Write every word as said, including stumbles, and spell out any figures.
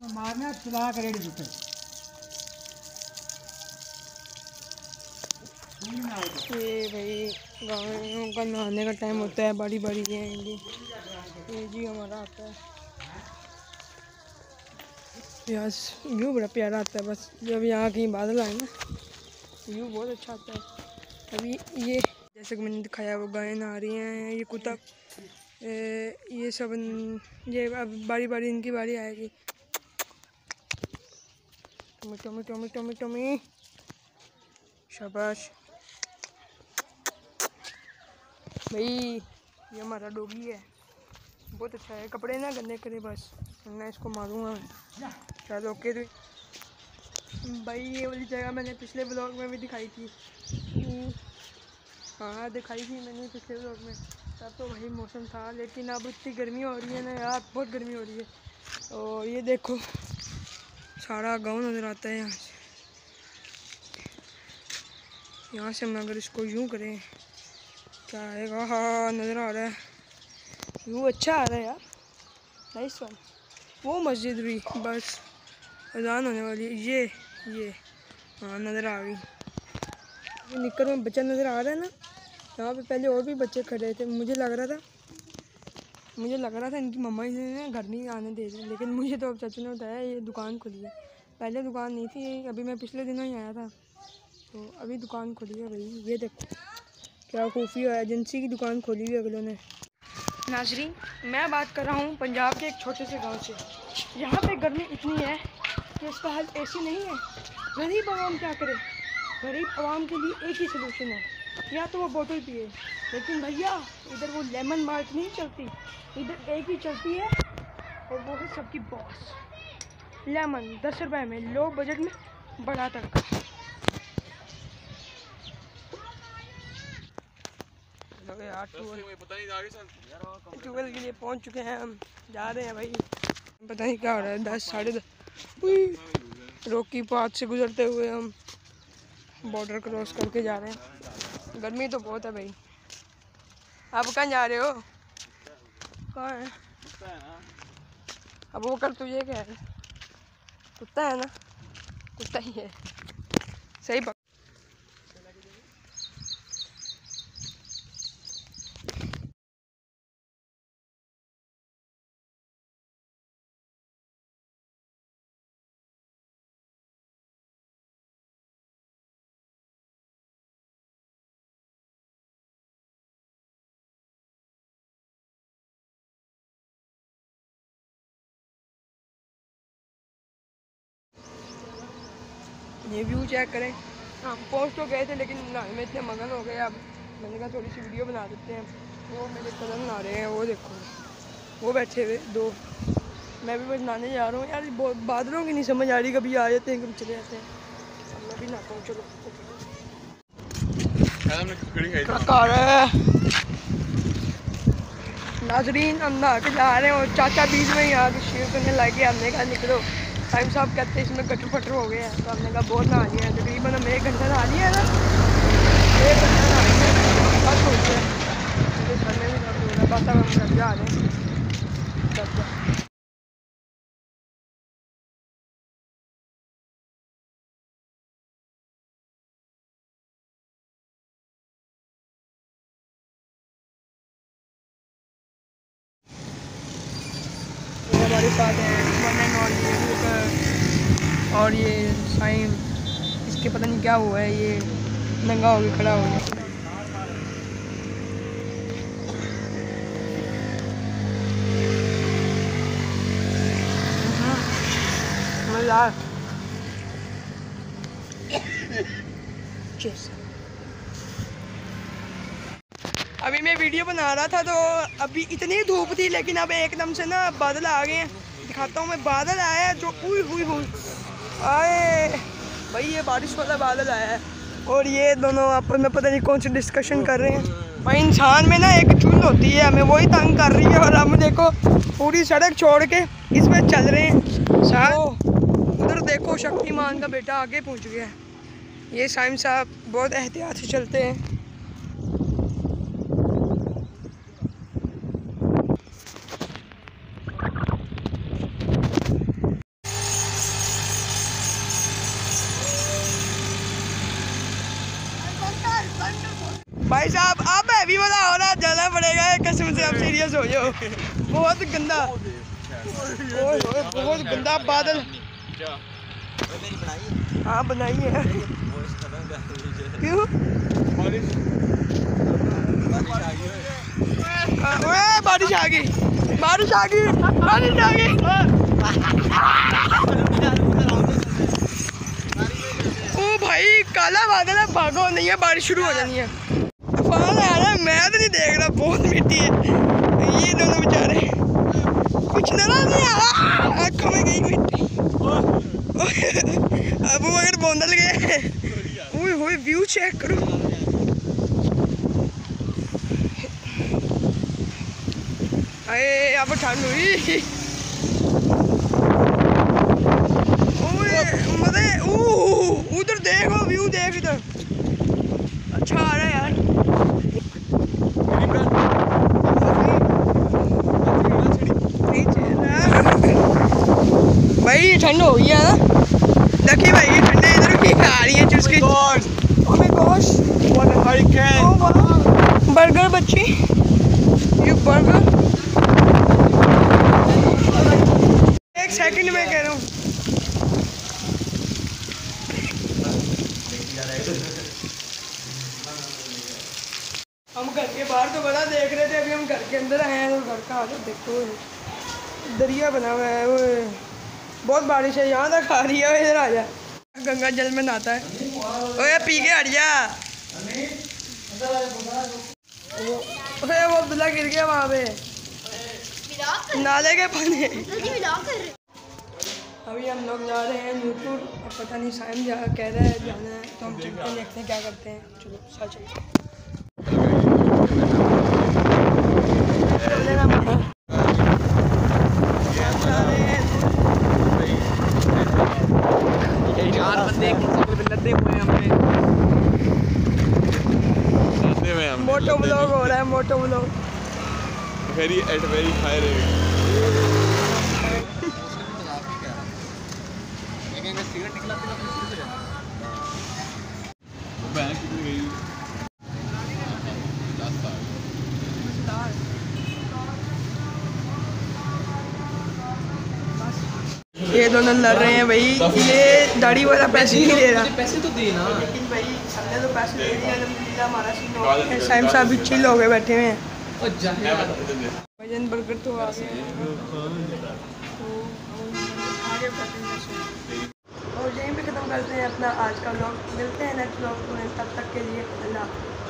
मारना चला करेड़ जुटे ये भाई गाँव का नहाने का टाइम होता है, बड़ी बड़ी है ये ये जी हमारा आता है यहाँ व्यू बड़ा प्यारा आता है। बस जब यहाँ कहीं बादल आए ना व्यू बहुत अच्छा आता है। अभी ये जैसे कि मैंने दिखाया वो गायें नहा रही हैं, ये कुत्ता ये सब ये अब बारी बारी इनकी बारी आएगी। Tommy Tommy Tommy Tommy Tommy शाबाश भाई, ये हमारा डॉगी है, बहुत अच्छा है। कपड़े ना गंदे करे बस, मैं इसको मारूंगा। चलो ओके तो भाई ये वाली जगह मैंने पिछले ब्लॉग में भी दिखाई थी। हाँ दिखाई थी मैंने पिछले ब्लॉग में, तब तो वही मौसम था। लेकिन अब इतनी गर्मी हो रही है ना यार, बहुत गर्मी हो रही है। और ये देखो सारा गांव नज़र आता है यहाँ से। यहाँ से हम अगर इसको यूँ करें क्या आएगा, हाँ नज़र आ रहा है, व्यू अच्छा आ रहा है यार, नाइस वन। वो मस्जिद भी बस अजान होने वाली है, ये ये हाँ नज़र आ गई। ये निक्कर में बच्चा नज़र आ रहा है ना, यहाँ पे पहले और भी बच्चे खड़े थे। मुझे लग रहा था मुझे लग रहा था इनकी मम्मा इन्हें घर नहीं आने दे रही, लेकिन मुझे तो अब चाचू ने बताया ये दुकान खुली है। पहले दुकान नहीं थी, अभी मैं पिछले दिनों ही आया था तो अभी दुकान खुली है भाई। ये देखो क्या खुफिया एजेंसी की दुकान खोली हुई अगलों ने। नाजरीन मैं बात कर रहा हूँ पंजाब के एक छोटे से गांव से। यहाँ पे गर्मी इतनी है कि इसका हल एसी नहीं है। गरीब आवाम क्या करे, गरीब आवाम के लिए एक ही सलूशन है, या तो वो बोतल पिए। लेकिन भैया इधर वो लेमन मार्ट नहीं चलती, इधर एक ही चलती है और वो है सबकी बॉस लेमन। दस रुपए में लो बजट में बड़ा तड़का। ट्वेल्व के लिए पहुंच चुके हैं हम, जा रहे हैं भाई। पता नहीं क्या हो रहा है, दस साढ़े दस रोकी पाथ से गुजरते हुए हम बॉर्डर क्रॉस करके जा रहे हैं। गर्मी तो बहुत है भाई। आप कहाँ जा रहे हो, कहाँ है? अब वो कर तुझे क्या है, कुत्ता है ना, कुत्ता ही है सही पक। ये व्यू चेक करें। हम पहुँच तो गए थे लेकिन नहाने में इतने मगन हो गए, अब मैंने कहा थोड़ी सी वीडियो बना देते हैं। वो मेरे कज़न नहा रहे हैं, वो देखो वो बैठे हुए दो, मैं भी बस नहाने जा रहा हूँ यार। बहुत बादलों की नहीं समझ आ रही, कभी आ जाते हैं कभी चले जाते हैं। अब मैं भी नहाता हूँ, चलो नाजरीन हम नहा के जा रहे हैं और चाचा बीच में ही आके शेर करने लगे। हमने कहा निकलो, टाइम साहब कहते हैं इसमें गटर फटर हो गया है, तो हमने कहा बहुत नहा लिया है, तकरीबन हम एक घंटा नहा लिया है ना, एक घंटा नहा लिया है, बस हो गया। घर में भी दर्द हो रहा है, बस अब हम घर जा रहे हैं। हमारे साथ है वन एंड ऑल और ये साइम, इसके पता नहीं क्या हुआ है, ये नंगा हो गया खड़ा हो गया। मज़ेदार। अभी मैं वीडियो बना रहा था तो अभी इतनी धूप थी, लेकिन अब एकदम से ना बादल आ गए हैं। दिखाता हूँ मैं, बादल आया है जो उई हुई हुई आए भाई, ये बारिश वाला बादल आया है। और ये दोनों आपस में पता नहीं कौन सी डिस्कशन कर रहे हैं। भाई इंसान में ना एक चुल होती है, हमें वही तंग कर रही है। और हम देखो पूरी सड़क छोड़ के इसमें चल रहे हैं। साहब उधर देखो शक्तिमान का बेटा आगे पहुँच गया है। ये साइम साहब बहुत एहतियात से चलते हैं। भाई साहब आप हैवी वाला हो रहा जाना पड़ेगा कसम से, आप सीरियस हो जाओ। बहुत गंदा, ओए ओए बहुत गंदा बादल। हाँ बनाइए। क्यों? ओए बारिश आ गई, बारिश आ गई, बारिश आ गई। ओ भाई काला बादल है, भागो नहीं है, बारिश शुरू हो जानी है। तूफान आ रहा है, मैं तो नहीं देख रहा, बहुत मिट्टी है। ये दोनों बेचारे कुछ नजर नहीं आ रहा, आँखों में गई मिट्टी। अब वो अगर बोंदल गए, ओए होए व्यू चेक करो। अरे अब ठंड हुई। ओए मजे, उधर देखो व्यू देख, इधर अच्छा आ रहा है यार। भाई ठंड हो गई है ना, देखिए भाई ये ठंडे इधर की आ रही है चुस्की। Oh my gosh, what a hurricane. Oh वाह, बर्गर बच्ची, ये बर्गर एक सेकंड में कह रहा हूँ। हम घर के बाहर तो बड़ा देख रहे थे, अभी हम घर के अंदर आए हैं तो घर का हालत देखो, दरिया बना हुआ है। वो बहुत बारिश है, यहाँ तक आ रही है। इधर आ जा, गंगा जल में नहाता है। ओए पी के हट जा। ओए वो अब्दुल्ला गिर गया वहाँ पे नाले के पानी। अभी हम लोग जा रहे हैं नूरपुर, और पता नहीं साइम जा कह रहा है जाना है, तो हम चलते हैं, देखते हैं क्या करते हैं। चलो साथ चलते हैं। मोटो व्लॉग हो रहा है, moto vlog very at very high rate. ये दोनों लड़ रहे हैं भाई, ये दाढ़ी वाला पैसे नहीं दे रहा। पैसे तो देना, लेकिन भाई हमने तो पैसे दे दिए, अल्हम्दुलिल्लाह हमारा सीन हो गया। साइम साहब भी चिल हो गए, बैठे हुए हैं। भजन बर्गर तो आ गए और यहीं पे ख़त्म करते हैं अपना आज का व्लॉग। मिलते हैं नेक्स्ट व्लॉग में, तब तक के लिए अल्लाह।